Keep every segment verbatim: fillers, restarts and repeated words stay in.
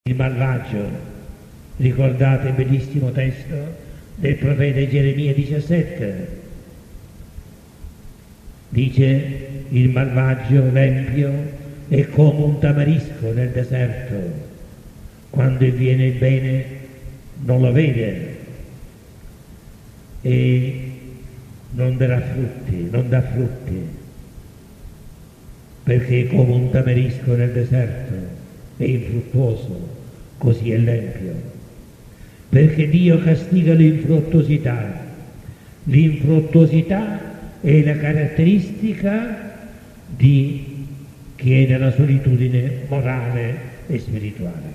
il malvagio. Ricordate il bellissimo testo del profeta Geremia diciassette? Dice: il malvagio, l'empio, è come un tamarisco nel deserto, quando viene il bene non lo vede e non darà frutti, non dà frutti, perché è come un tamarisco nel deserto, è infruttuoso, così è l'empio. Perché Dio castiga l'infruttuosità. L'infruttuosità è la caratteristica di chi è nella solitudine morale e spirituale.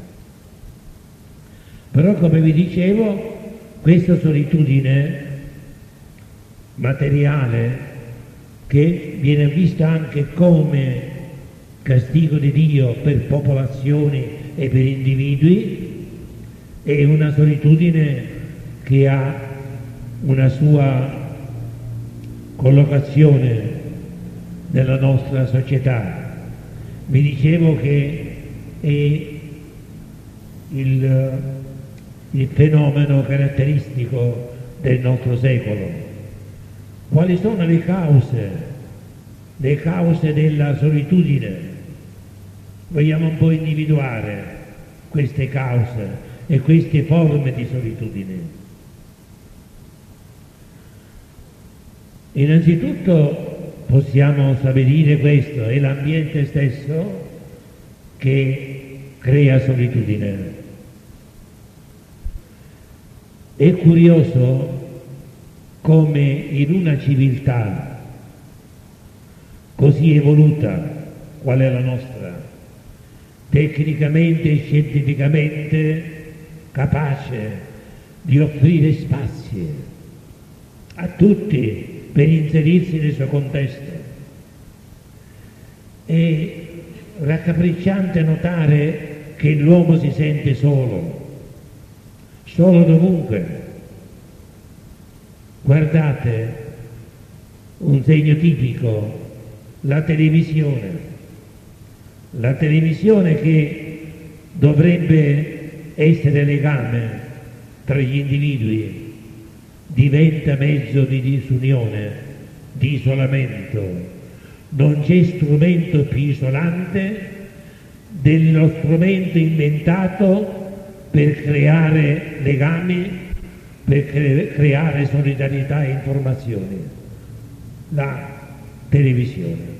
Però, come vi dicevo, questa solitudine materiale, che viene vista anche come castigo di Dio per popolazioni e per individui, è una solitudine che ha una sua collocazione nella nostra società. Vi dicevo che è il, il fenomeno caratteristico del nostro secolo. Quali sono le cause? Le cause della solitudine? Vogliamo un po' individuare queste cause e queste forme di solitudine. Innanzitutto possiamo stabilire questo: è l'ambiente stesso che crea solitudine. È curioso come in una civiltà così evoluta qual è la nostra, tecnicamente e scientificamente capace di offrire spazi a tutti per inserirsi nel suo contesto, è raccapricciante notare che l'uomo si sente solo, solo dovunque. Guardate un segno tipico: la televisione. La televisione, che dovrebbe essere legame tra gli individui, diventa mezzo di disunione, di isolamento. Non c'è strumento più isolante dello strumento inventato per creare legami, per cre- creare solidarietà e informazioni: la televisione.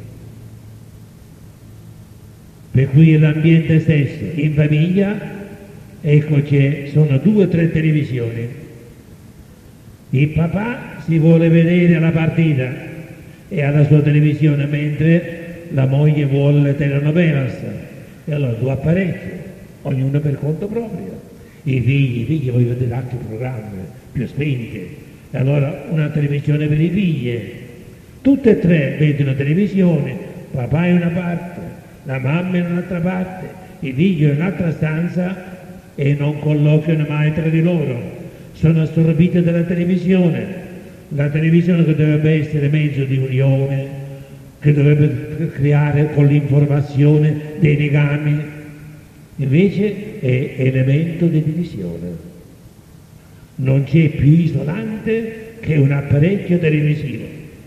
Per cui l'ambiente stesso, in famiglia, ecco, ci sono due o tre televisioni. Il papà si vuole vedere la partita e ha la sua televisione, mentre la moglie vuole le telenovelas, e allora due apparecchi, ognuno per conto proprio. I figli, i figli vogliono vedere altri programmi più spinti, e allora una televisione per i figli. Tutte e tre vedono televisione, papà in una parte, la mamma in un'altra parte, i figli in un'altra stanza, e non colloquiano mai tra di loro. Sono assorbiti dalla televisione. La televisione, che dovrebbe essere mezzo di unione, che dovrebbe creare con l'informazione dei legami, invece è elemento di divisione. Non c'è più isolante che un apparecchio televisivo.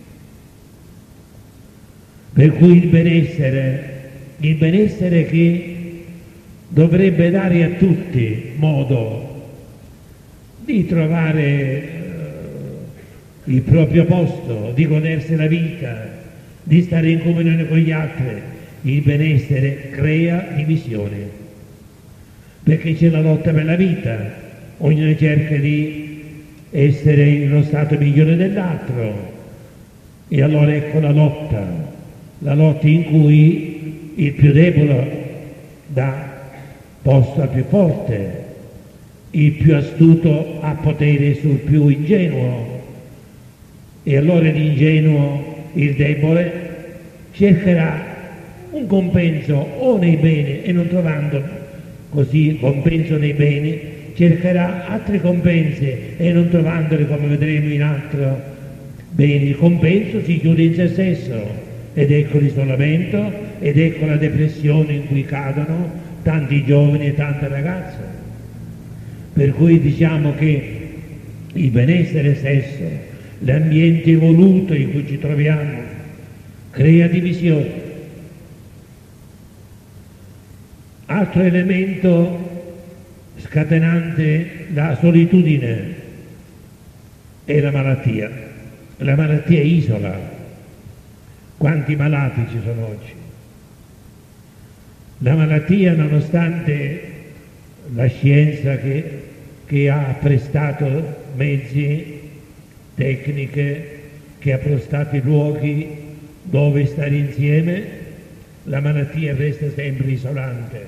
Per cui il benessere, il benessere che dovrebbe dare a tutti modo di trovare eh, il proprio posto, di godersi la vita, di stare in comunione con gli altri, il benessere crea divisioni, perché c'è la lotta per la vita, ognuno cerca di essere in uno stato migliore dell'altro, e allora ecco la lotta, la lotta in cui il più debole dà posto al più forte, il più astuto ha potere sul più ingenuo, e allora l'ingenuo, il debole, cercherà un compenso o nei beni, e non trovando così compenso nei beni, cercherà altre compense e non trovandole, come vedremo in altro beni, il compenso si chiude in se stesso, ed ecco l'isolamento, ed ecco la depressione in cui cadono, tanti giovani e tante ragazze. Per cui diciamo che il benessere stesso, l'ambiente evoluto in cui ci troviamo, crea divisioni. Altro elemento scatenante la solitudine è la malattia. La malattia isola. Quanti malati ci sono oggi? La malattia, nonostante la scienza che, che ha prestato mezzi, tecniche, che ha prestato luoghi dove stare insieme, la malattia resta sempre isolante.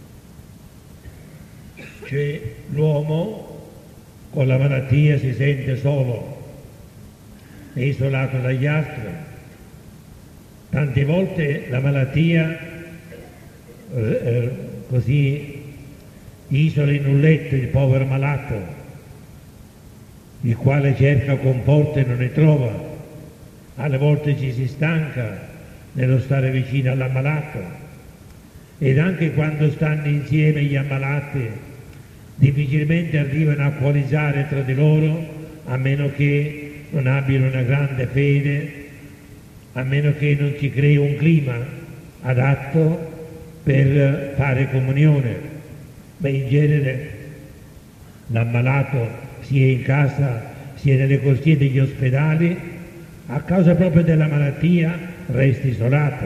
Cioè l'uomo con la malattia si sente solo, è isolato dagli altri. Tante volte la malattia eh, così isola in un letto il povero malato, il quale cerca conforto e non ne trova. Alle volte ci si stanca nello stare vicino all'ammalato, ed anche quando stanno insieme gli ammalati difficilmente arrivano a coalizzare tra di loro, a meno che non abbiano una grande fede, a meno che non si crei un clima adatto per fare comunione. Beh, in genere l'ammalato sia in casa sia nelle corsie degli ospedali, a causa proprio della malattia resta isolato.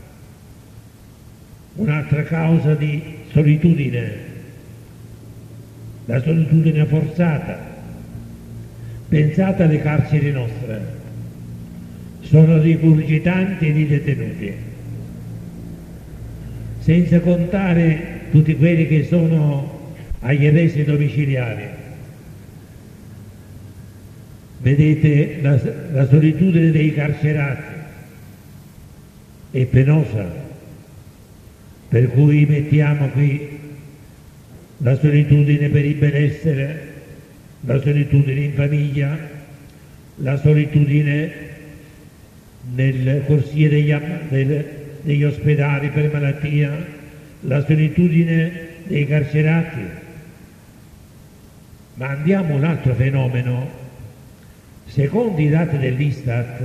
Un'altra causa di solitudine, la solitudine forzata. Pensate alle carceri nostre, sono rigurgitanti di detenuti, senza contare tutti quelli che sono agli arresti domiciliari. Vedete, la, la solitudine dei carcerati è penosa, per cui mettiamo qui la solitudine per il benessere, la solitudine in famiglia, la solitudine nel corsie degli, del, degli ospedali per malattia, la solitudine dei carcerati. Ma andiamo a un altro fenomeno. Secondo i dati dell'Istat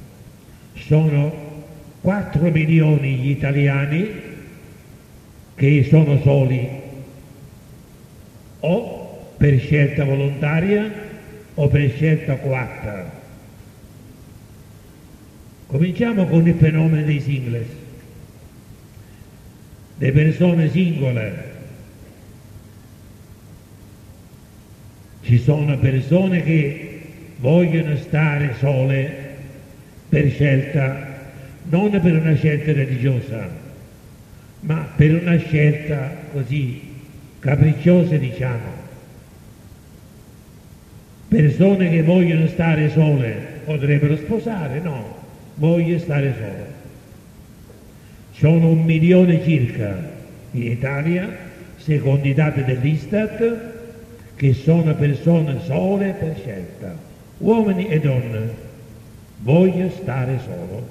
sono quattro milioni gli italiani che sono soli, o per scelta volontaria o per scelta coatta. Cominciamo con il fenomeno dei singles, le persone singole. Ci sono persone che vogliono stare sole per scelta, non per una scelta religiosa, ma per una scelta così capricciosa, diciamo. Persone che vogliono stare sole potrebbero sposare? No, voglio stare solo. Sono un milione circa in Italia, secondo i dati dell'Istat, che sono persone sole per scelta, uomini e donne. Voglio stare solo.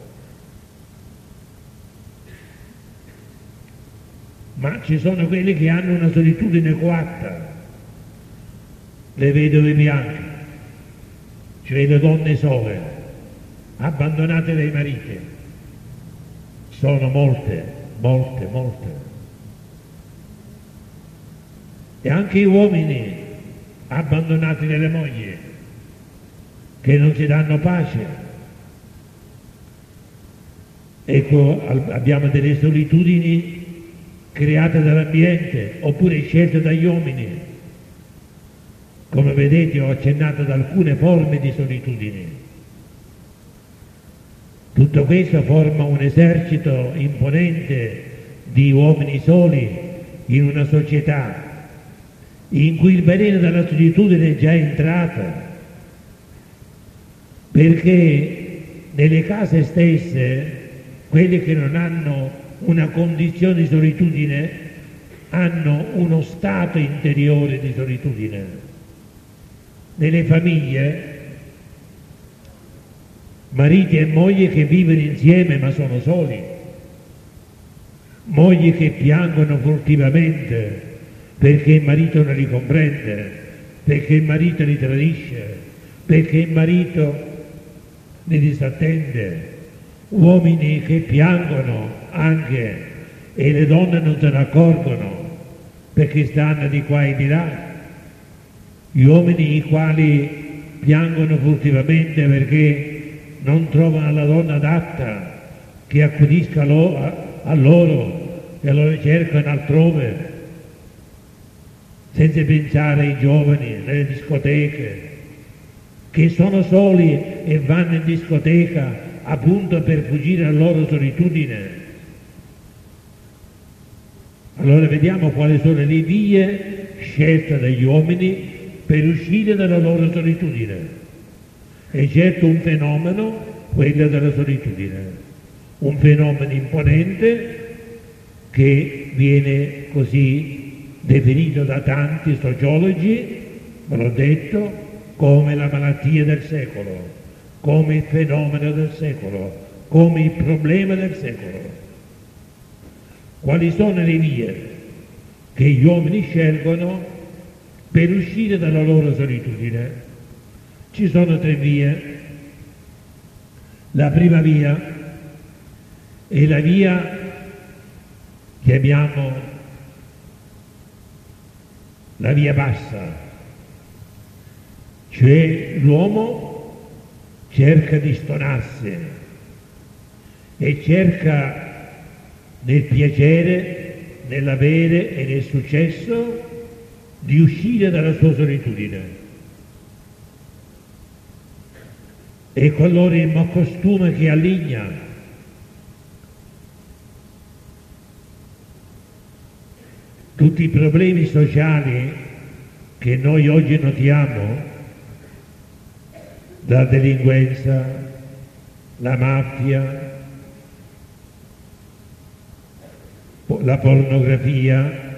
Ma ci sono quelli che hanno una solitudine coatta, le vedove bianche, cioè le donne sole, abbandonate dai mariti. Sono molte, molte, molte. E anche gli uomini abbandonati dalle mogli, che non si danno pace. Ecco, abbiamo delle solitudini create dall'ambiente oppure scelte dagli uomini. Come vedete, ho accennato ad alcune forme di solitudine. Tutto questo forma un esercito imponente di uomini soli in una società in cui il veleno della solitudine è già entrato, perché nelle case stesse quelli che non hanno una condizione di solitudine hanno uno stato interiore di solitudine. Nelle famiglie, mariti e mogli che vivono insieme ma sono soli. mogli che piangono furtivamente perché il marito non li comprende, perché il marito li tradisce, perché il marito li disattende, uomini che piangono anche e le donne non se ne accorgono perché stanno di qua e di là, gli uomini i quali piangono furtivamente perché non trovano la donna adatta che accudisca lo, a, a loro e lo cercano altrove, senza pensare ai giovani nelle discoteche che sono soli e vanno in discoteca appunto per fuggire alla loro solitudine. Allora vediamo quali sono le vie scelte dagli uomini per uscire dalla loro solitudine. È certo un fenomeno, quello della solitudine, un fenomeno imponente che viene così definito da tanti sociologi, ve l'ho detto, come la malattia del secolo, come il fenomeno del secolo, come il problema del secolo. Quali sono le vie che gli uomini scelgono per uscire dalla loro solitudine? Ci sono tre vie. La prima via è la via che chiamiamo la via bassa, cioè l'uomo cerca di stonarsi e cerca nel piacere, nell'avere e nel successo di uscire dalla sua solitudine. Ecco allora il costume che alligna. Tutti i problemi sociali che noi oggi notiamo, la delinquenza, la mafia, la pornografia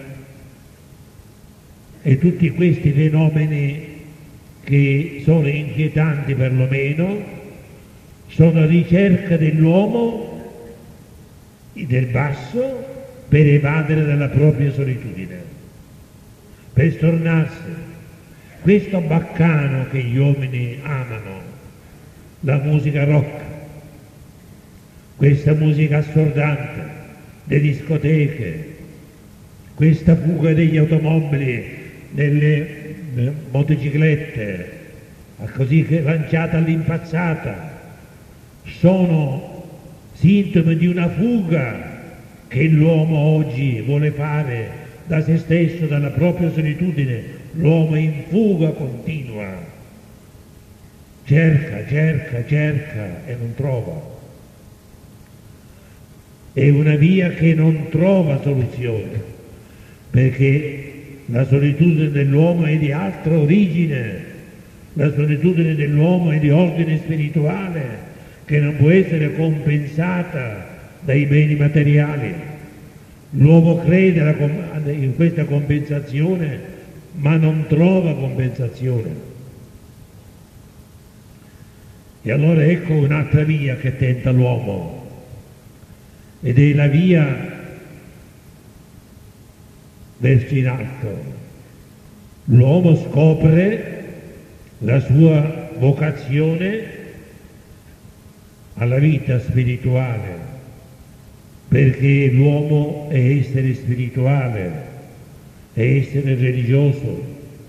e tutti questi fenomeni che sono inquietanti perlomeno, sono ricerca dell'uomo del basso per evadere dalla propria solitudine, per stornarsi. Questo baccano che gli uomini amano, la musica rock, questa musica assordante, le discoteche, questa fuga degli automobili, delle eh, motociclette, così che lanciata all'impazzata, sono sintomi di una fuga che l'uomo oggi vuole fare da se stesso, dalla propria solitudine. L'uomo è in fuga continua, cerca, cerca, cerca e non trova. È una via che non trova soluzione, perché la solitudine dell'uomo è di altra origine, la solitudine dell'uomo è di ordine spirituale, che non può essere compensata dai beni materiali. L'uomo crede in questa compensazione, ma non trova compensazione. E allora ecco un'altra via che tenta l'uomo, ed è la via verso in alto. L'uomo scopre la sua vocazione alla vita spirituale, perché l'uomo è essere spirituale, è essere religioso.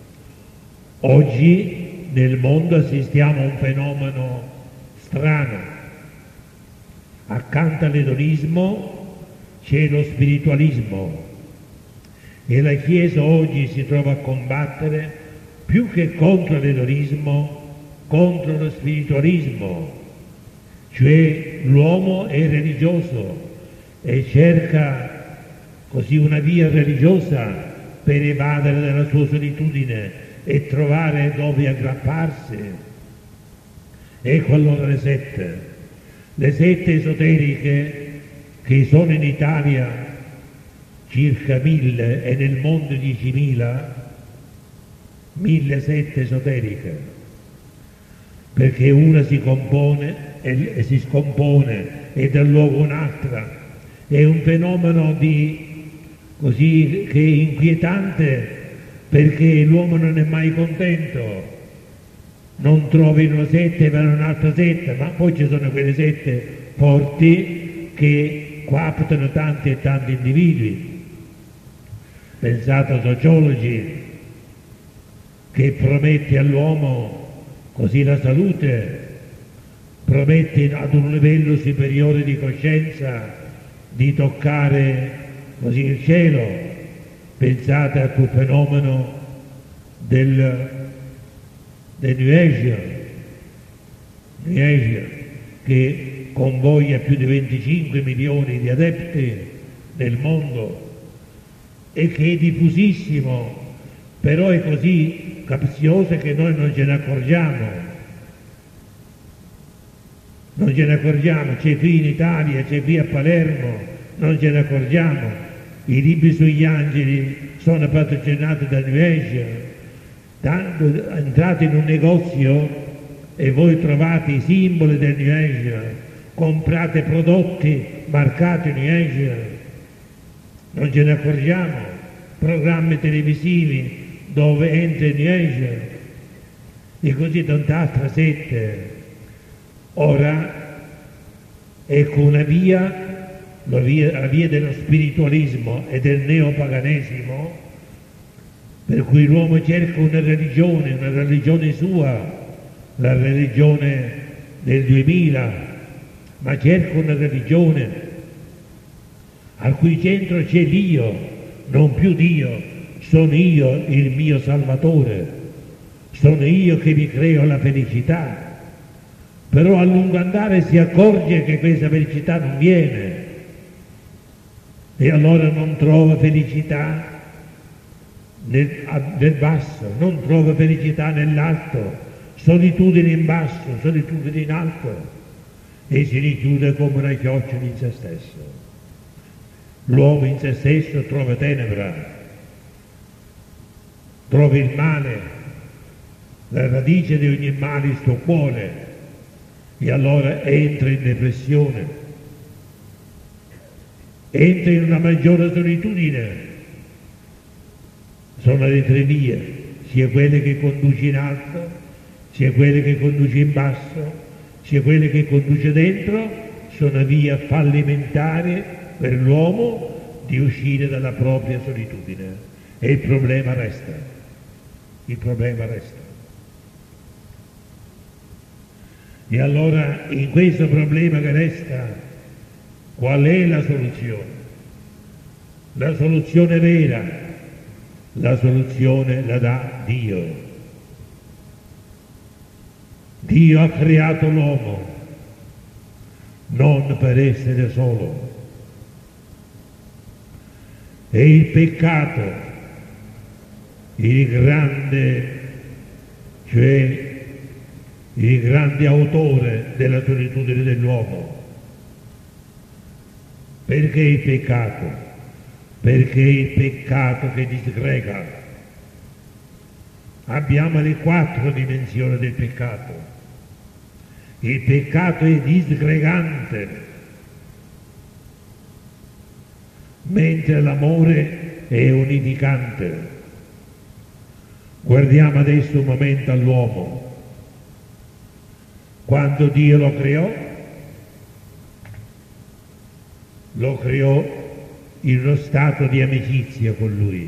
Oggi nel mondo assistiamo a un fenomeno strano. Accanto all'edonismo c'è lo spiritualismo e la Chiesa oggi si trova a combattere più che contro l'edonismo, contro lo spiritualismo, cioè l'uomo è religioso e cerca così una via religiosa per evadere dalla sua solitudine e trovare dove aggrapparsi. Ecco allora le sette. Le sette esoteriche che sono in Italia circa mille e nel mondo diecimila, mille sette esoteriche, perché una si compone e, e si scompone e dà luogo a un'altra è un fenomeno di, così, che è inquietante, perché l'uomo non è mai contento, non trovi una setta e va in un'altra setta, ma poi ci sono quelle sette forti che coaptano tanti e tanti individui. Pensate a sociologi che promette all'uomo così la salute, promette ad un livello superiore di coscienza di toccare così il cielo. Pensate a quel fenomeno del, del New Age, New Age, che convoglia più di venticinque milioni di adepti nel mondo e che è diffusissimo, però è così capzioso che noi non ce ne accorgiamo. Non ce ne accorgiamo, c'è qui in Italia, c'è qui a Palermo, non ce ne accorgiamo. I libri sugli angeli sono patrocinati da New Age. Tanto, entrate in un negozio e voi trovate i simboli del New Age, comprate prodotti marcati New Age, non ce ne accorgiamo. Programmi televisivi dove entra il New Age e così tant'altre sette. Ora ecco una via, la via, la via dello spiritualismo e del neopaganesimo, per cui l'uomo cerca una religione, una religione sua, la religione del duemila, ma cerca una religione al cui centro c'è Dio, non più Dio, sono io il mio Salvatore, sono io che vi creo la felicità. Però a lungo andare si accorge che questa felicità non viene e allora non trova felicità nel, nel basso, non trova felicità nell'alto, solitudine in basso, solitudine in alto e si richiude come una chioccia in se stesso. L'uomo in se stesso trova tenebra, trova il male, la radice di ogni male il suo cuore. E allora entra in depressione, entra in una maggiore solitudine. Sono le tre vie, sia quelle che conduce in alto, sia quelle che conduce in basso, sia quelle che conduce dentro, sono vie fallimentari per l'uomo di uscire dalla propria solitudine. E il problema resta, il problema resta. E allora in questo problema che resta, qual è la soluzione? La soluzione vera, la soluzione la dà Dio. Dio ha creato l'uomo non per essere solo. E il peccato, il grande, cioè il grande autore della solitudine dell'uomo. Perché il peccato? Perché il peccato che disgrega. Abbiamo le quattro dimensioni del peccato. Il peccato è disgregante, mentre l'amore è unificante. Guardiamo adesso un momento all'uomo. Quando Dio lo creò, lo creò in uno stato di amicizia con Lui.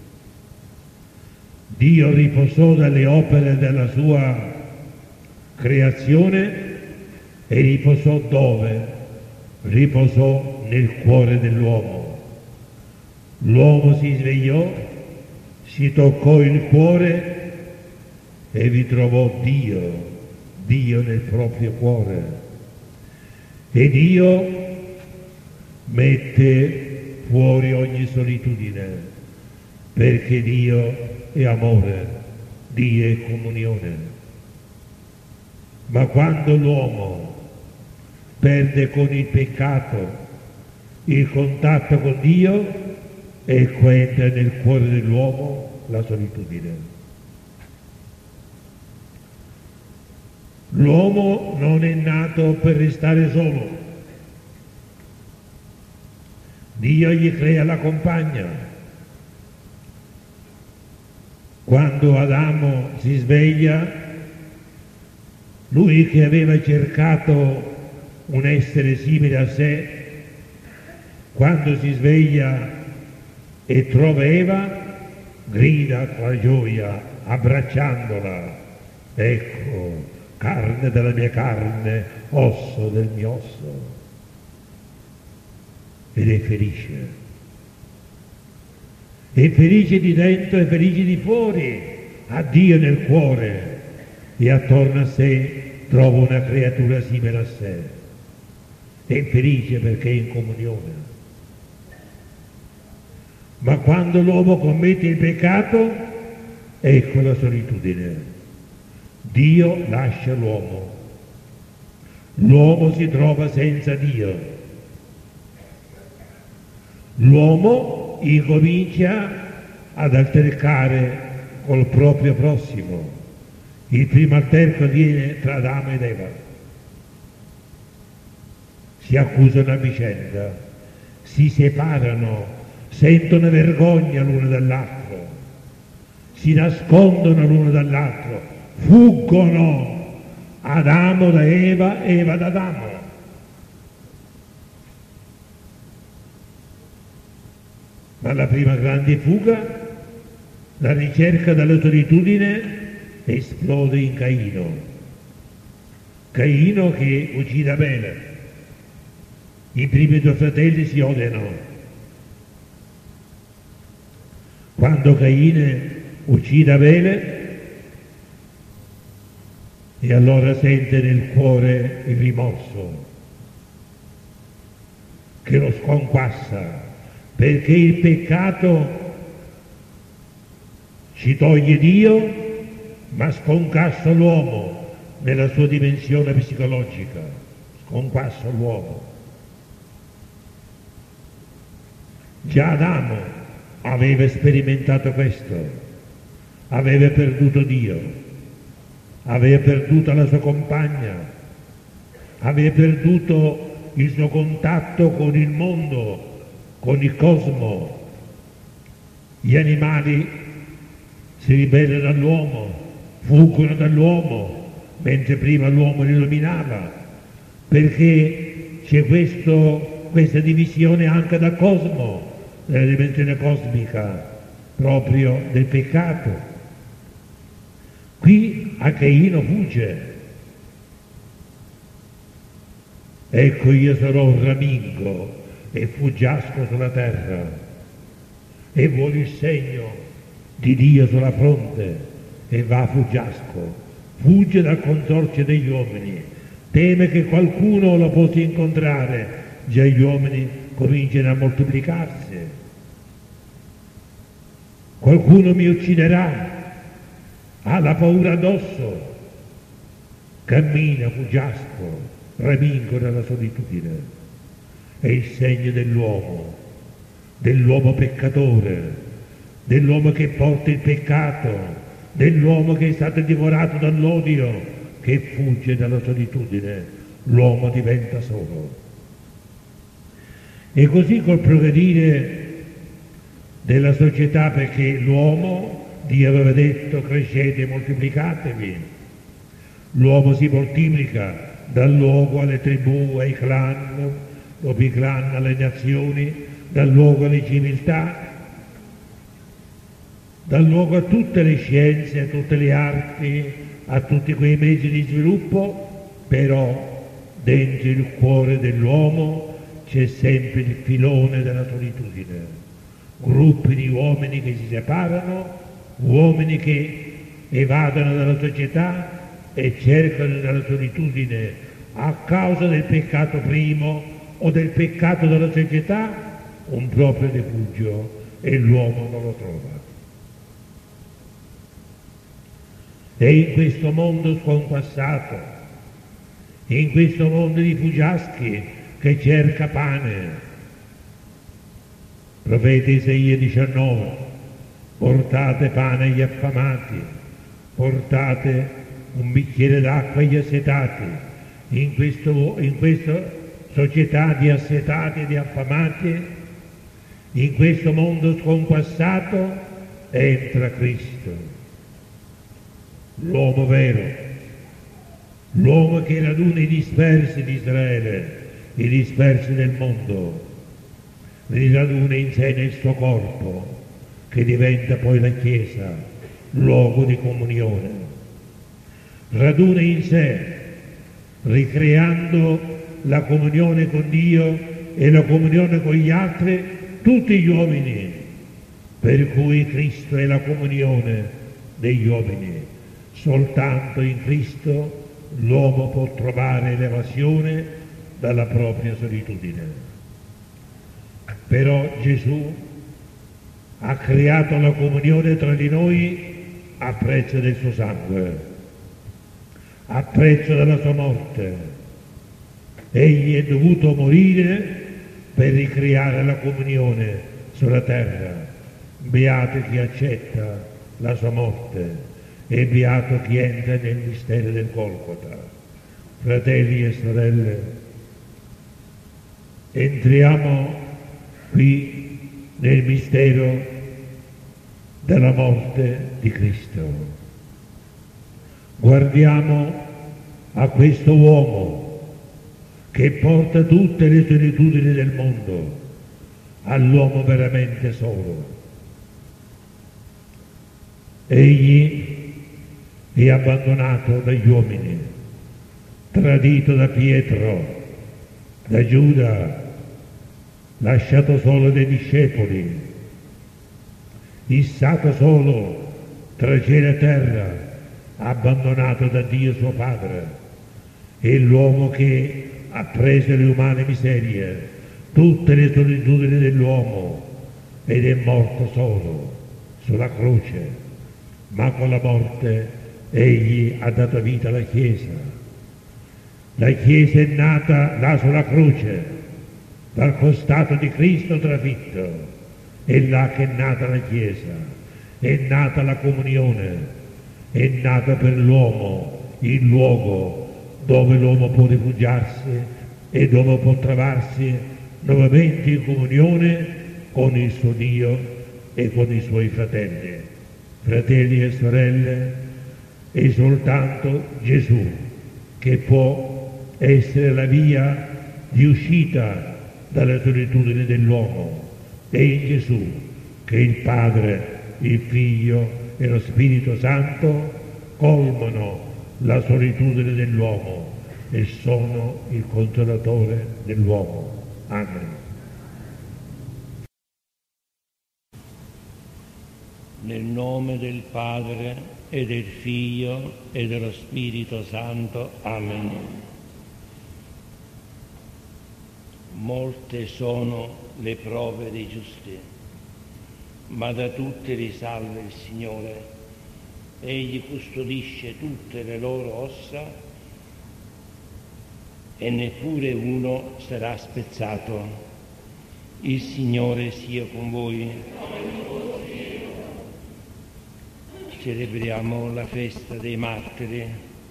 Dio riposò dalle opere della sua creazione e riposò dove? Riposò nel cuore dell'uomo. L'uomo si svegliò, si toccò il cuore e vi trovò Dio. Dio nel proprio cuore. E Dio mette fuori ogni solitudine, perché Dio è amore, Dio è comunione. Ma quando l'uomo perde con il peccato il contatto con Dio, ecco entra nel cuore dell'uomo la solitudine. L'uomo non è nato per restare solo, Dio gli crea la compagna. Quando Adamo si sveglia, lui che aveva cercato un essere simile a sé, quando si sveglia e trova Eva, grida con gioia, abbracciandola: ecco, carne della mia carne, osso del mio osso. Ed è felice. È felice di dentro e felice di fuori, ha Dio nel cuore e attorno a sé trova una creatura simile a sé. È felice perché è in comunione. Ma quando l'uomo commette il peccato, ecco la solitudine. Dio lascia l'uomo. L'uomo si trova senza Dio. L'uomo incomincia ad altercare col proprio prossimo. Il primo alterco avviene tra Adamo ed Eva. Si accusano a vicenda, si separano, sentono vergogna l'uno dall'altro, si nascondono l'uno dall'altro, fuggono, Adamo da Eva, Eva da Adamo. Ma la prima grande fuga, la ricerca della solitudine, esplode in Caino. Caino che uccide Abele. I primi due fratelli si odiano. Quando Caino uccide Abele, e allora sente nel cuore il rimorso che lo sconquassa, perché il peccato ci toglie Dio, ma sconcassa l'uomo nella sua dimensione psicologica, sconquassa l'uomo. Già Adamo aveva sperimentato questo, aveva perduto Dio, aveva perduto la sua compagna, aveva perduto il suo contatto con il mondo, con il cosmo. Gli animali si ribellano all'uomo, fuggono dall'uomo, mentre prima l'uomo li dominava, perché c'è questo, questa divisione anche dal cosmo, della dimensione cosmica, proprio del peccato. Qui a Caino fugge. Ecco, io sarò un ramingo e fuggiasco sulla terra, e vuole il segno di Dio sulla fronte, e va a fuggiasco, fugge dal consorzio degli uomini, teme che qualcuno lo possa incontrare, già gli uomini cominciano a moltiplicarsi. Qualcuno mi ucciderà, ha la paura addosso, cammina fuggiasco, ramingo nella solitudine. È il segno dell'uomo, dell'uomo peccatore, dell'uomo che porta il peccato, dell'uomo che è stato divorato dall'odio, che fugge dalla solitudine. L'uomo diventa solo. E così col progredire della società, perché l'uomo, Dio aveva detto, crescete e moltiplicatevi, l'uomo si moltiplica, dal luogo alle tribù, ai clan, dopo i clan alle nazioni, dal luogo alle civiltà, dal luogo a tutte le scienze, a tutte le arti, a tutti quei mezzi di sviluppo, però dentro il cuore dell'uomo c'è sempre il filone della solitudine, gruppi di uomini che si separano, uomini che evadono dalla società e cercano nella solitudine, a causa del peccato primo o del peccato della società, un proprio rifugio, e l'uomo non lo trova. E in questo mondo sconquassato, in questo mondo di fuggiaschi che cerca pane, profeta Isaia diciannove, portate pane agli affamati, portate un bicchiere d'acqua agli assetati. In, questo, in questa società di assetati e di affamati In questo mondo scompassato entra Cristo, l'uomo vero, l'uomo che raduna i dispersi di Israele, i dispersi del mondo, li raduna in sé nel suo corpo, che diventa poi la Chiesa, luogo di comunione. Raduna in sé, ricreando la comunione con Dio e la comunione con gli altri, tutti gli uomini, per cui Cristo è la comunione degli uomini. Soltanto in Cristo l'uomo può trovare l'evasione dalla propria solitudine. Però Gesù ha creato la comunione tra di noi a prezzo del suo sangue, a prezzo della sua morte. Egli è dovuto morire per ricreare la comunione sulla terra. Beato chi accetta la sua morte e beato chi entra nel mistero del Golgota. Fratelli e sorelle, entriamo qui nel mistero della morte di Cristo. Guardiamo a questo uomo che porta tutte le solitudini del mondo, all'uomo veramente solo. Egli è abbandonato dagli uomini, tradito da Pietro, da Giuda, lasciato solo dai discepoli, issato solo tra cielo e terra, abbandonato da Dio suo Padre. È l'uomo che ha preso le umane miserie, tutte le solitudini dell'uomo, ed è morto solo sulla croce, ma con la morte egli ha dato vita alla Chiesa. La Chiesa è nata là sulla croce, dal costato di Cristo trafitto. È là che è nata la Chiesa, è nata la comunione, è nata per l'uomo il luogo dove l'uomo può rifugiarsi e dove può trovarsi nuovamente in comunione con il suo Dio e con i suoi fratelli. Fratelli e sorelle, è soltanto Gesù che può essere la via di uscita dalla solitudine dell'uomo. È in Gesù che il Padre, il Figlio e lo Spirito Santo colmano la solitudine dell'uomo e sono il consolatore dell'uomo. Amen. Nel nome del Padre e del Figlio e dello Spirito Santo. Amen. Molte sono le prove dei giusti, ma da tutte li salva il Signore. Egli custodisce tutte le loro ossa e neppure uno sarà spezzato. Il Signore sia con voi. Celebriamo la festa dei martiri.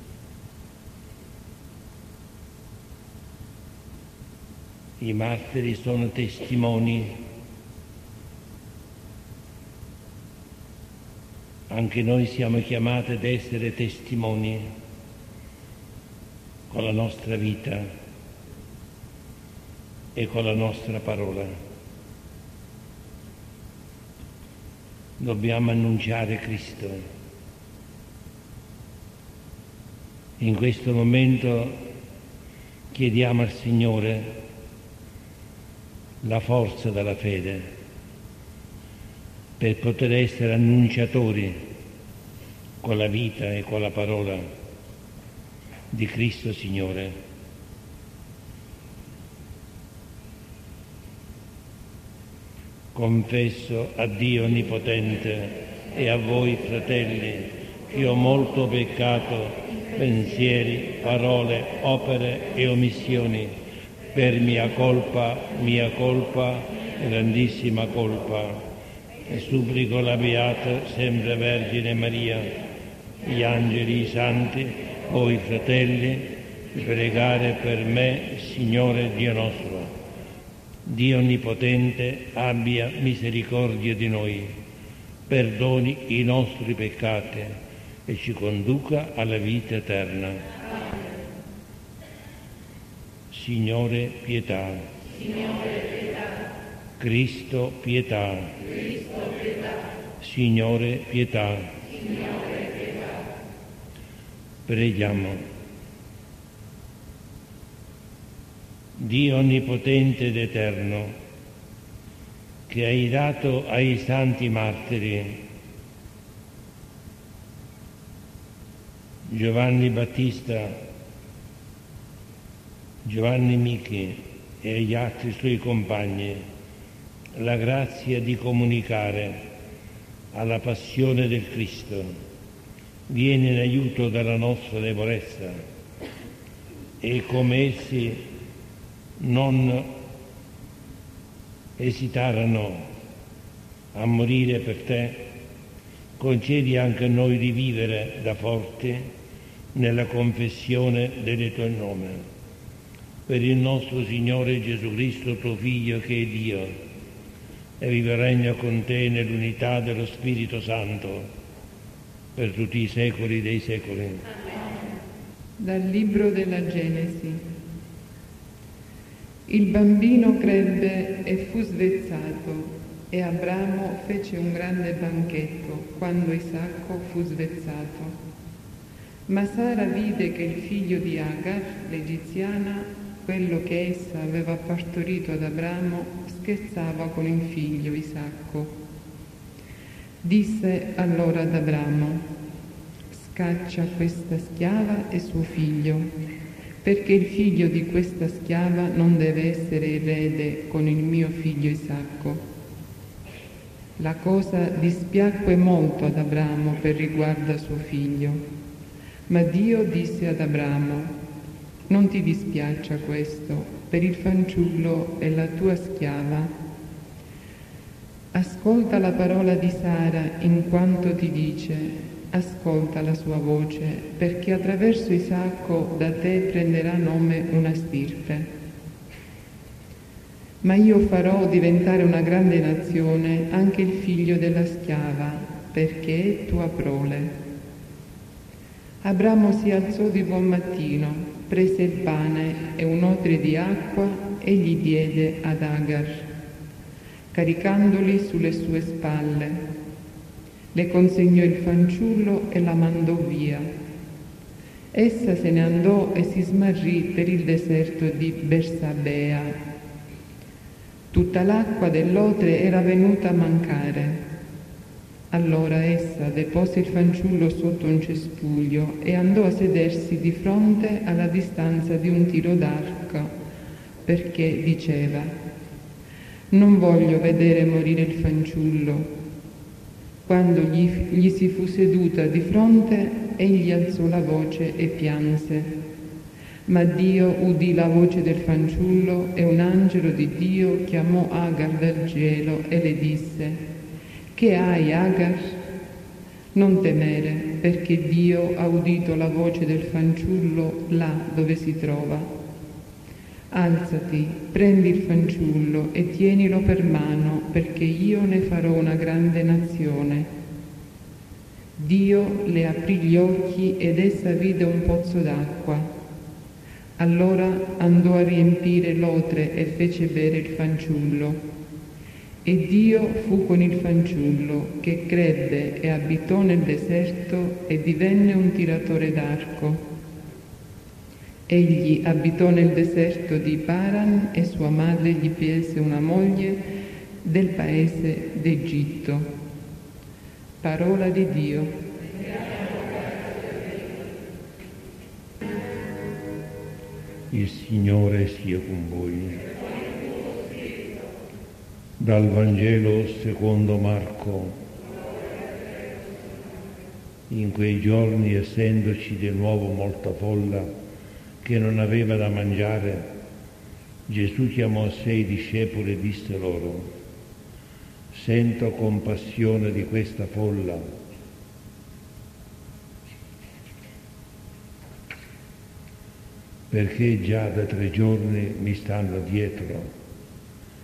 I martiri sono testimoni. Anche noi siamo chiamati ad essere testimoni con la nostra vita e con la nostra parola. Dobbiamo annunciare Cristo. In questo momento chiediamo al Signore la forza della fede per poter essere annunciatori con la vita e con la parola di Cristo Signore. Confesso a Dio Onnipotente e a voi, fratelli, che ho molto peccato, pensieri, parole, opere e omissioni, per mia colpa, mia colpa, grandissima colpa. E supplico la Beata sempre Vergine Maria, gli angeli, i santi, voi fratelli, di pregare per me, Signore Dio nostro. Dio Onnipotente abbia misericordia di noi, perdoni i nostri peccati e ci conduca alla vita eterna. Signore, pietà. Signore, pietà. Cristo, pietà. Cristo, pietà. Signore, pietà. Signore, pietà. Preghiamo. Dio Onnipotente ed Eterno, che hai dato ai santi martiri Giovanni Battista, Giovanni Michi e agli altri suoi compagni la grazia di comunicare alla passione del Cristo, vieni in aiuto della nostra debolezza e come essi non esitarono a morire per te, concedi anche a noi di vivere da forti nella confessione del tuo nome. Per il nostro Signore Gesù Cristo, tuo Figlio, che è Dio, e vive e regna con te nell'unità dello Spirito Santo, per tutti i secoli dei secoli. Dal Libro della Genesi. Il bambino crebbe e fu svezzato, e Abramo fece un grande banchetto quando Isacco fu svezzato. Ma Sara vide che il figlio di Agar, l'egiziana, quello che essa aveva partorito ad Abramo, scherzava con il figlio Isacco. Disse allora ad Abramo: scaccia questa schiava e suo figlio, perché il figlio di questa schiava non deve essere erede con il mio figlio Isacco. La cosa dispiacque molto ad Abramo per riguardo a suo figlio, ma Dio disse ad Abramo: non ti dispiaccia questo, per il fanciullo e la tua schiava. Ascolta la parola di Sara in quanto ti dice, ascolta la sua voce, perché attraverso Isacco da te prenderà nome una stirpe. Ma io farò diventare una grande nazione anche il figlio della schiava, perché è tua prole. Abramo si alzò di buon mattino, prese il pane e un odre di acqua e gli diede ad Agar, caricandoli sulle sue spalle. Le consegnò il fanciullo e la mandò via. Essa se ne andò e si smarrì per il deserto di Bersabea. Tutta l'acqua dell'odre era venuta a mancare. Allora essa depose il fanciullo sotto un cespuglio e andò a sedersi di fronte alla distanza di un tiro d'arco, perché diceva: non voglio vedere morire il fanciullo. Quando gli, gli si fu seduta di fronte, egli alzò la voce e pianse. Ma Dio udì la voce del fanciullo e un angelo di Dio chiamò Agar dal cielo e le disse: che hai, Agar? Non temere, perché Dio ha udito la voce del fanciullo là dove si trova. Alzati, prendi il fanciullo e tienilo per mano, perché io ne farò una grande nazione. Dio le aprì gli occhi ed essa vide un pozzo d'acqua. Allora andò a riempire l'odre e fece bere il fanciullo. E Dio fu con il fanciullo, che crebbe e abitò nel deserto e divenne un tiratore d'arco. Egli abitò nel deserto di Paran e sua madre gli prese una moglie del paese d'Egitto. Parola di Dio. Il Signore sia con voi. Dal Vangelo secondo Marco. In quei giorni, essendoci di nuovo molta folla che non aveva da mangiare, Gesù chiamò a sé i discepoli e disse loro: sento compassione di questa folla, perché già da tre giorni mi stanno dietro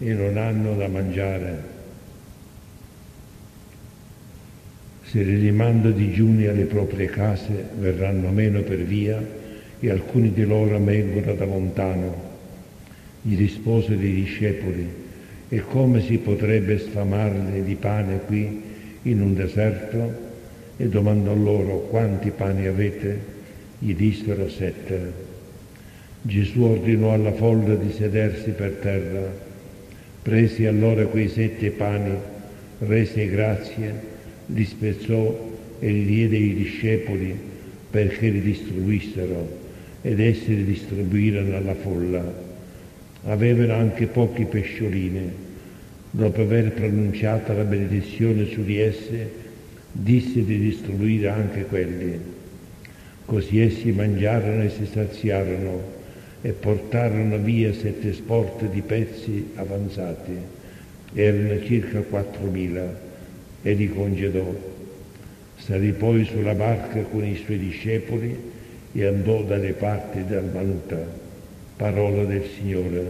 e non hanno da mangiare. Se li rimando digiuni alle proprie case, verranno meno per via e alcuni di loro vengono da lontano. Gli risposero i discepoli: e come si potrebbe sfamarli di pane qui in un deserto? E domandò loro: quanti pani avete? Gli dissero: sette. Gesù ordinò alla folla di sedersi per terra. Presi allora quei sette pani, rese grazie, li spezzò e li diede ai discepoli perché li distribuissero, ed essi li distribuirono alla folla. Avevano anche pochi pesciolini. Dopo aver pronunciato la benedizione su di esse, disse di distribuire anche quelli. Così essi mangiarono e si saziarono e portarono via sette sporte di pezzi avanzati. Erano circa quattromila. E li congedò. Salì poi sulla barca con i suoi discepoli e andò dalle parti di Dalmanuta. Parola del Signore.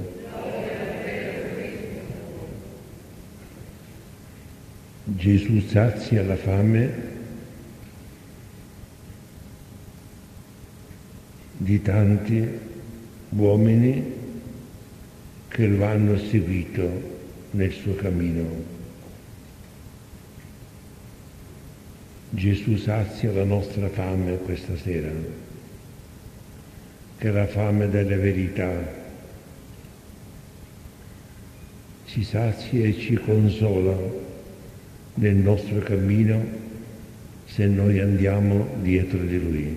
Gesù sazia la fame di tanti uomini che lo hanno seguito nel suo cammino. Gesù sazia la nostra fame questa sera, che è la fame delle verità. Ci sazia e ci consola nel nostro cammino se noi andiamo dietro di Lui.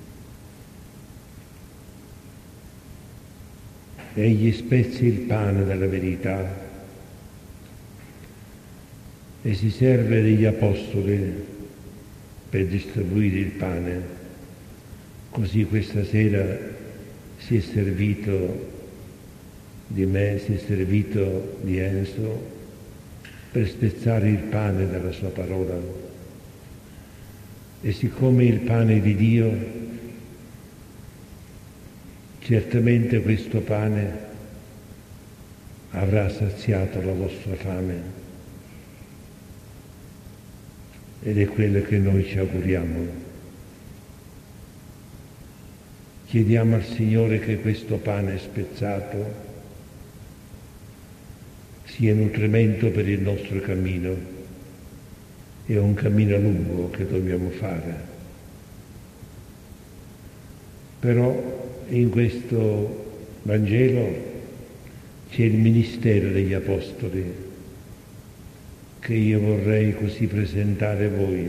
Egli spezza il pane della verità e si serve degli apostoli per distribuire il pane. Così questa sera si è servito di me, si è servito di Enzo per spezzare il pane della sua parola. E siccome il pane di Dio, certamente questo pane avrà saziato la vostra fame. Ed è quello che noi ci auguriamo. Chiediamo al Signore che questo pane spezzato sia nutrimento per il nostro cammino. È un cammino lungo che dobbiamo fare. Però in questo Vangelo c'è il ministero degli Apostoli, che io vorrei così presentare a voi.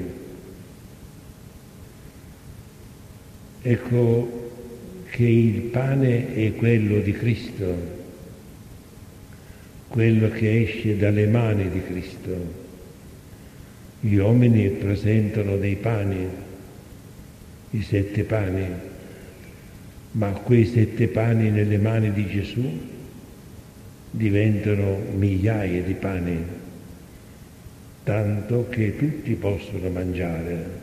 Ecco che il pane è quello di Cristo, quello che esce dalle mani di Cristo. Gli uomini presentano dei pani, i sette pani, ma quei sette pani nelle mani di Gesù diventano migliaia di pani, tanto che tutti possono mangiare.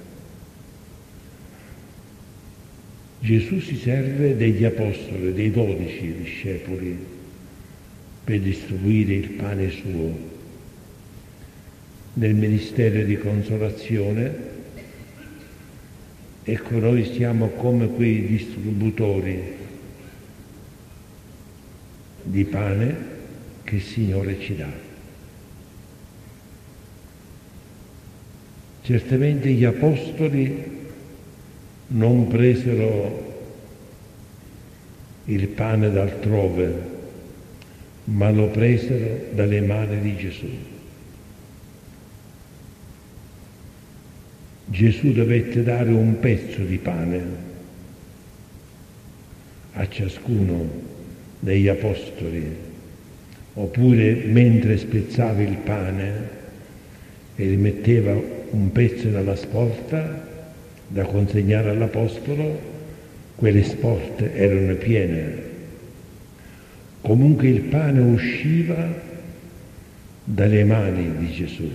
Gesù si serve degli apostoli, dei dodici discepoli, per distribuire il pane suo. Nel ministero di consolazione, ecco, noi siamo come quei distributori di pane che il Signore ci dà. Certamente gli apostoli non presero il pane d'altrove, ma lo presero dalle mani di Gesù. Gesù dovette dare un pezzo di pane a ciascuno degli apostoli, oppure mentre spezzava il pane e gli metteva un pezzo nella sporta da consegnare all'apostolo, quelle sporte erano piene. Comunque il pane usciva dalle mani di Gesù.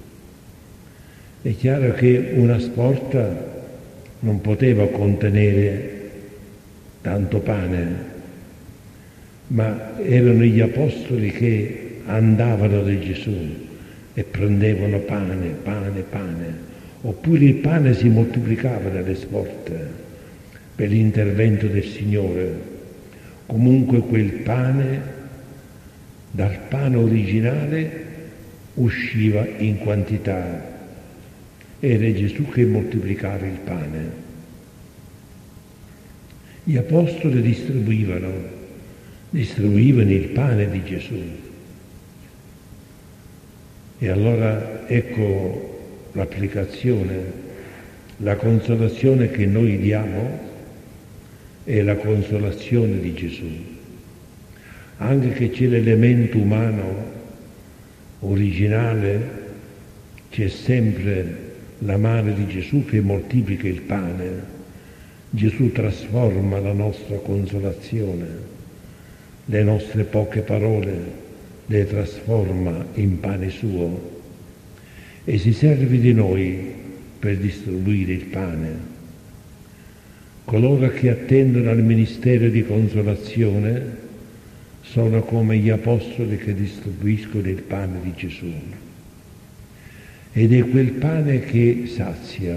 È chiaro che una sporta non poteva contenere tanto pane, ma erano gli apostoli che andavano da Gesù e prendevano pane, pane, pane, oppure il pane si moltiplicava nelle sporte per l'intervento del Signore. Comunque quel pane, dal pane originale, usciva in quantità. Era Gesù che moltiplicava il pane. Gli apostoli distribuivano, distribuivano il pane di Gesù. E allora ecco l'applicazione, la consolazione che noi diamo è la consolazione di Gesù. Anche che c'è l'elemento umano originale, c'è sempre la mano di Gesù che moltiplica il pane. Gesù trasforma la nostra consolazione, le nostre poche parole le trasforma in pane suo e si serve di noi per distribuire il pane. Coloro che attendono al ministero di consolazione sono come gli apostoli che distribuiscono il pane di Gesù. Ed è quel pane che sazia,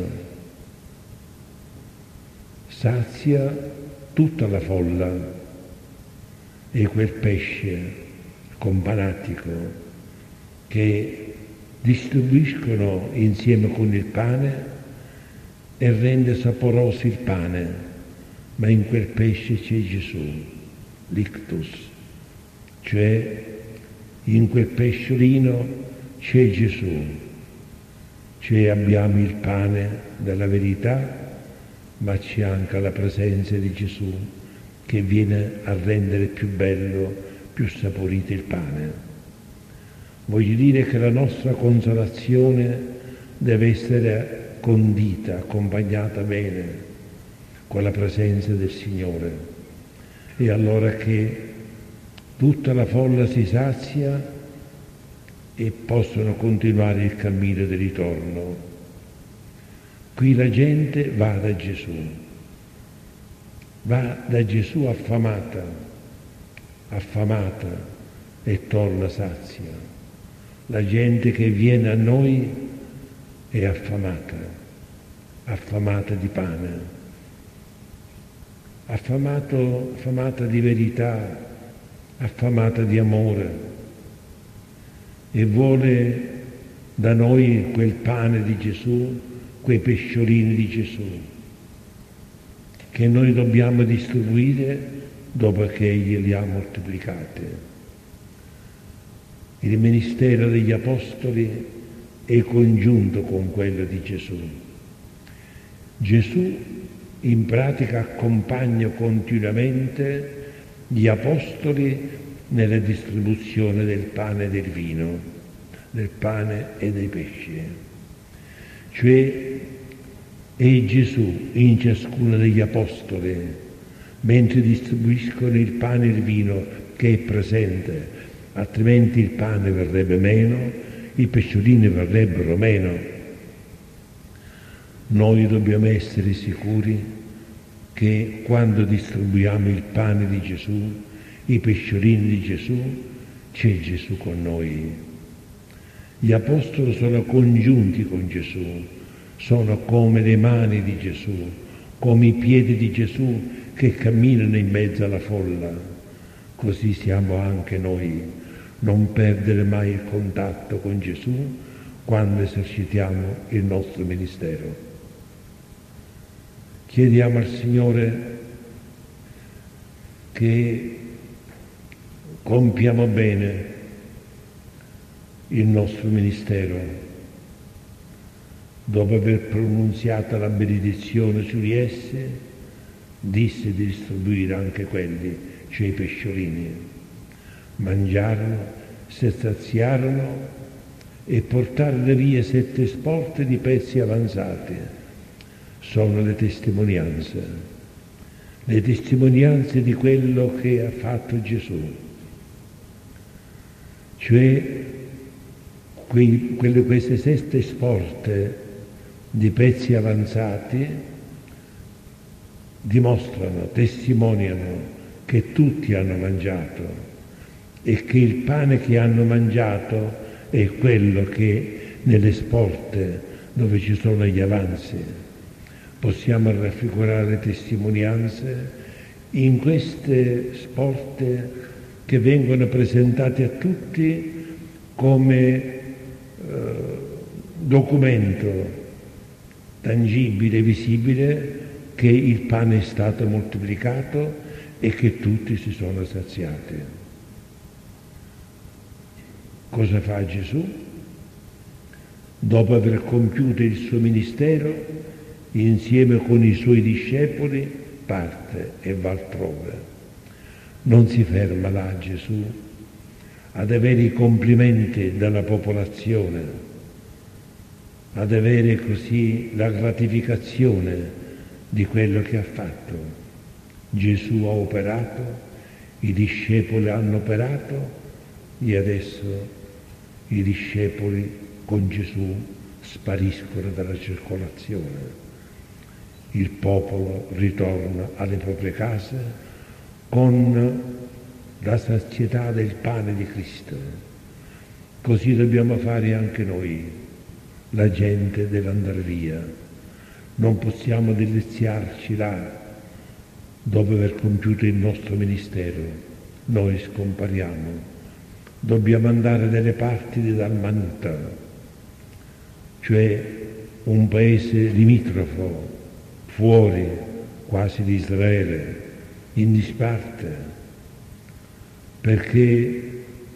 sazia tutta la folla, è quel pesce companatico che distribuiscono insieme con il pane e rende saporoso il pane, ma in quel pesce c'è Gesù, l'ictus, cioè in quel pesciolino c'è Gesù, cioè abbiamo il pane della verità, ma c'è anche la presenza di Gesù che viene a rendere più bello, più saporito il pane. Voglio dire che la nostra consolazione deve essere condita, accompagnata bene con la presenza del Signore. E allora che tutta la folla si sazia e possono continuare il cammino di ritorno. Qui la gente va da Gesù, va da Gesù affamata, affamata e torna sazia. La gente che viene a noi è affamata, affamata di pane, affamato, affamata di verità, affamata di amore e vuole da noi quel pane di Gesù, quei pesciolini di Gesù che noi dobbiamo distribuire dopo che Egli li ha moltiplicati. Il ministero degli Apostoli è congiunto con quello di Gesù. Gesù in pratica accompagna continuamente gli Apostoli nella distribuzione del pane e del vino, del pane e dei pesci. Cioè è Gesù in ciascuno degli Apostoli, mentre distribuiscono il pane e il vino che è presente, altrimenti il pane verrebbe meno, i pesciolini verrebbero meno. Noi dobbiamo essere sicuri che quando distribuiamo il pane di Gesù, i pesciolini di Gesù, c'è Gesù con noi. Gli apostoli sono congiunti con Gesù, sono come le mani di Gesù, come i piedi di Gesù che camminano in mezzo alla folla. Così siamo anche noi, non perdere mai il contatto con Gesù quando esercitiamo il nostro ministero. Chiediamo al Signore che compiamo bene il nostro ministero. Dopo aver pronunziato la benedizione su di esse, disse di distribuire anche quelli, cioè i pesciolini. Mangiarono, si saziarono e portarono via sette sporte di pezzi avanzati. Sono le testimonianze, le testimonianze di quello che ha fatto Gesù. Cioè quei, quelle, queste sette sporte di pezzi avanzati dimostrano, testimoniano che tutti hanno mangiato e che il pane che hanno mangiato è quello che nelle sporte dove ci sono gli avanzi possiamo raffigurare le testimonianze in queste sporte che vengono presentate a tutti come eh, documento tangibile, visibile, che il pane è stato moltiplicato e che tutti si sono saziati. Cosa fa Gesù? Dopo aver compiuto il suo ministero, insieme con i suoi discepoli, parte e va altrove. Non si ferma là Gesù ad avere i complimenti dalla popolazione, ad avere così la gratificazione di quello che ha fatto. Gesù ha operato, i discepoli hanno operato e adesso i discepoli con Gesù spariscono dalla circolazione. Il popolo ritorna alle proprie case con la sazietà del pane di Cristo. Così dobbiamo fare anche noi. La gente deve andare via, non possiamo deliziarci là dopo aver compiuto il nostro ministero, noi scompariamo, dobbiamo andare dalle parti di Dalmanuta, cioè un paese limitrofo, fuori quasi di Israele, in disparte, perché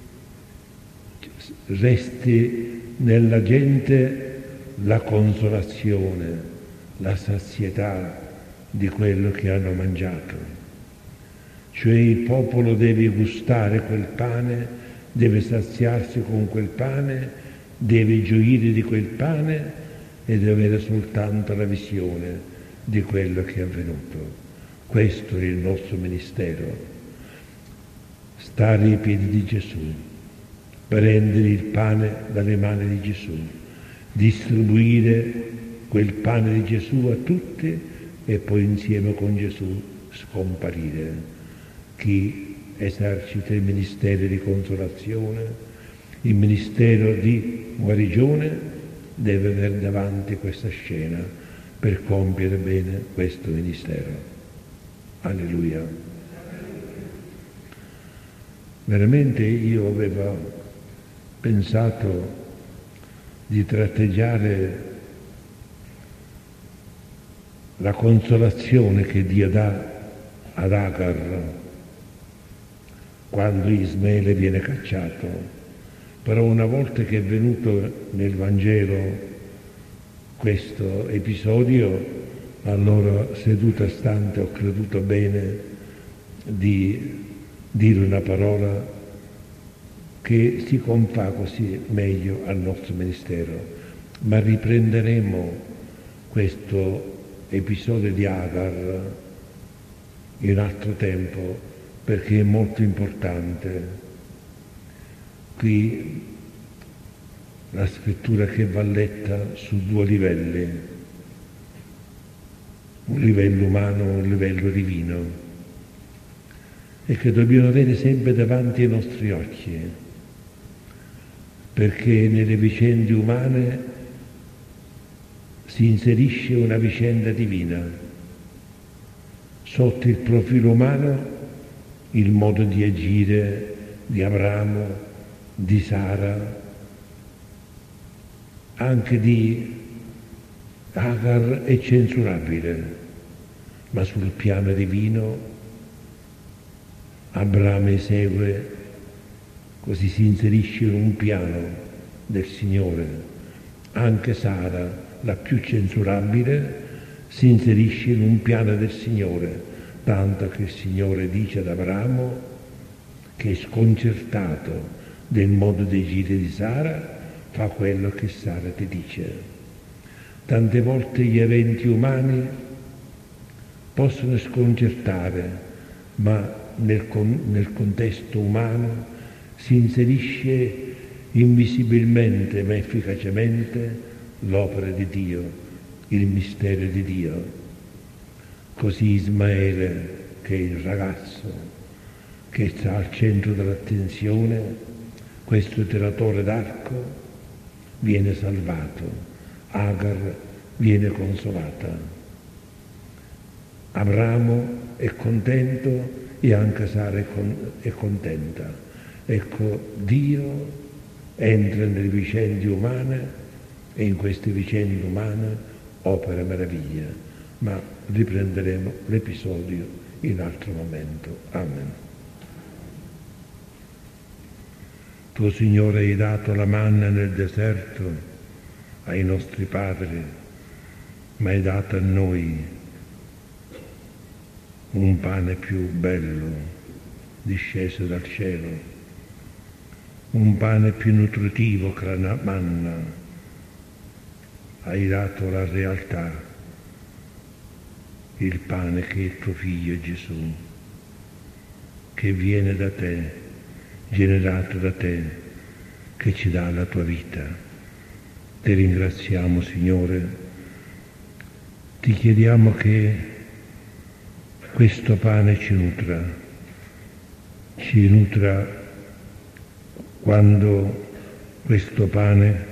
resti nella gente la consolazione, la sazietà di quello che hanno mangiato. Cioè il popolo deve gustare quel pane, deve saziarsi con quel pane, deve gioire di quel pane e deve avere soltanto la visione di quello che è avvenuto. Questo è il nostro ministero. Stare ai piedi di Gesù, prendere il pane dalle mani di Gesù, distribuire quel pane di Gesù a tutti e poi insieme con Gesù scomparire. Chi esercita il ministero di consolazione, il ministero di guarigione, deve avere davanti questa scena per compiere bene questo ministero. Alleluia. Veramente io avevo pensato di tratteggiare la consolazione che Dio dà ad Agar quando Ismaele viene cacciato, però una volta che è venuto nel Vangelo questo episodio, allora seduta stante ho creduto bene di dire una parola che si confà così meglio al nostro ministero, ma riprenderemo questo episodio di Agar in altro tempo perché è molto importante. Qui la scrittura che va letta su due livelli, un livello umano e un livello divino, e che dobbiamo avere sempre davanti ai nostri occhi, perché nelle vicende umane si inserisce una vicenda divina. Sotto il profilo umano il modo di agire di Abramo, di Sara, anche di Agar è censurabile, ma sul piano divino Abramo esegue, così si inserisce in un piano del Signore. Anche Sara, la più censurabile, si inserisce in un piano del Signore, tanto che il Signore dice ad Abramo che è sconcertato del modo di agire di Sara, fa quello che Sara ti dice. Tante volte gli eventi umani possono sconcertare, ma nel, con, nel contesto umano si inserisce invisibilmente ma efficacemente l'opera di Dio, il mistero di Dio. Così Ismaele, che è il ragazzo, che sta al centro dell'attenzione, questo tiratore d'arco viene salvato, Agar viene consolata. Abramo è contento e anche Sara è, con, è contenta. Ecco, Dio entra nelle vicende umane e in queste vicende umane opera meraviglia, ma riprenderemo l'episodio in altro momento. Amen. Tu, Signore, hai dato la manna nel deserto ai nostri padri, ma hai dato a noi un pane più bello, disceso dal cielo, un pane più nutritivo che la manna. Hai dato la realtà, il pane che è il tuo figlio Gesù, che viene da te, generato da te, che ci dà la tua vita. Ti ringraziamo, Signore, ti chiediamo che questo pane ci nutra, ci nutra quando questo pane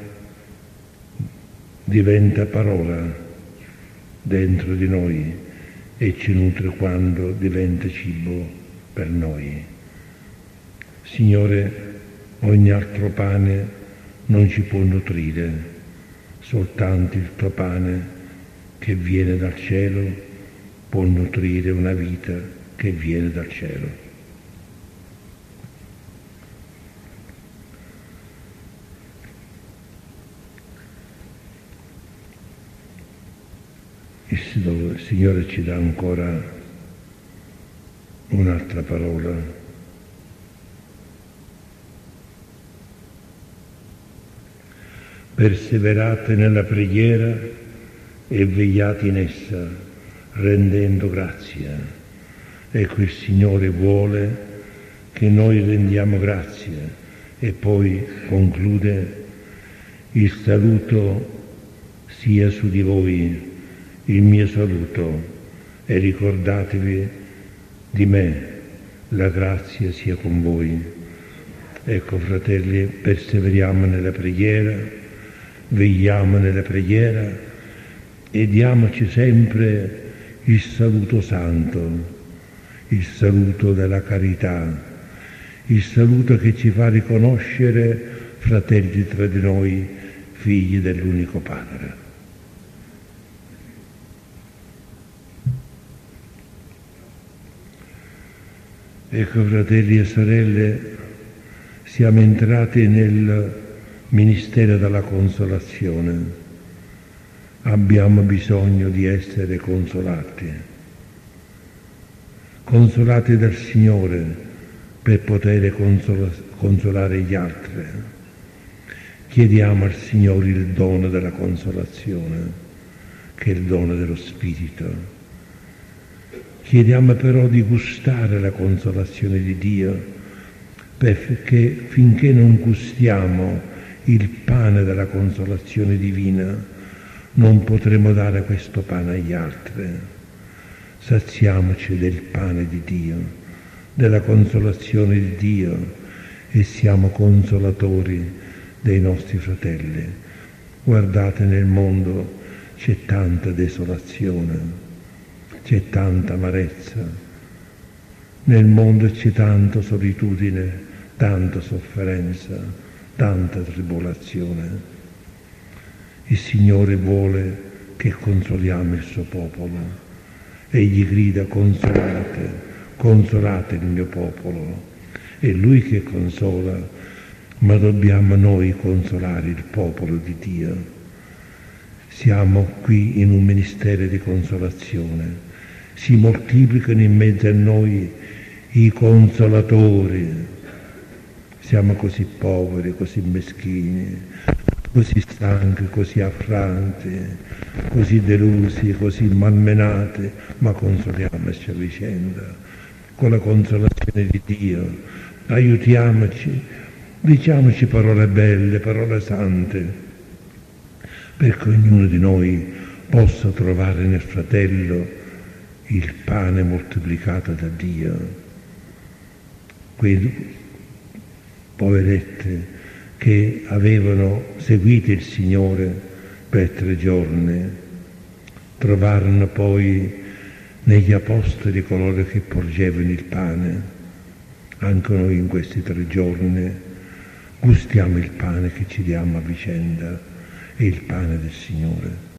diventa parola dentro di noi e ci nutre quando diventa cibo per noi. Signore, ogni altro pane non ci può nutrire, soltanto il tuo pane che viene dal cielo può nutrire una vita che viene dal cielo. Il Signore ci dà ancora un'altra parola. Perseverate nella preghiera e vegliate in essa, rendendo grazia. Ecco, il Signore vuole che noi rendiamo grazia. E poi conclude: il saluto sia su di voi, il mio saluto, e ricordatevi di me, la grazia sia con voi. Ecco, fratelli, perseveriamo nella preghiera, vegliamo nella preghiera e diamoci sempre il saluto santo, il saluto della carità, il saluto che ci fa riconoscere fratelli tra di noi, figli dell'unico Padre. Ecco, fratelli e sorelle, siamo entrati nel ministero della consolazione. Abbiamo bisogno di essere consolati, consolati dal Signore per poter consola, consolare gli altri. Chiediamo al Signore il dono della consolazione, che è il dono dello Spirito. Chiediamo però di gustare la consolazione di Dio, perché finché non gustiamo il pane della consolazione divina, non potremo dare questo pane agli altri. Saziamoci del pane di Dio, della consolazione di Dio, e siamo consolatori dei nostri fratelli. Guardate, nel mondo c'è tanta desolazione, c'è tanta amarezza, nel mondo c'è tanta solitudine, tanta sofferenza, tanta tribolazione. Il Signore vuole che consoliamo il suo popolo. Egli grida: consolate, consolate il mio popolo. È Lui che consola, ma dobbiamo noi consolare il popolo di Dio. Siamo qui in un ministero di consolazione. Si moltiplicano in mezzo a noi i consolatori. Siamo così poveri, così meschini, così stanchi, così affranti, così delusi, così malmenati, ma consoliamoci a vicenda con la consolazione di Dio. Aiutiamoci, diciamoci parole belle, parole sante, perché ognuno di noi possa trovare nel fratello il pane moltiplicato da Dio. quei poverette che avevano seguito il Signore per tre giorni, trovarono poi negli apostoli coloro che porgevano il pane. Anche noi in questi tre giorni gustiamo il pane che ci diamo a vicenda, è il pane del Signore.